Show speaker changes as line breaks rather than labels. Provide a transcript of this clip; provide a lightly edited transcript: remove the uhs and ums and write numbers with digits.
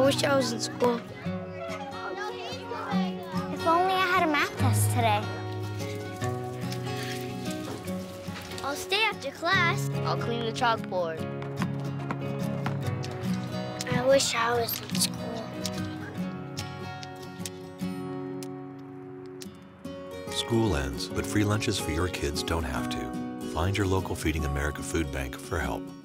wish I was in school.
If only I had a math test today.
I'll stay after class.
I'll clean the chalkboard.
I wish I was in school.
School ends, but free lunches for your kids don't have to. Find your local Feeding America food bank for help.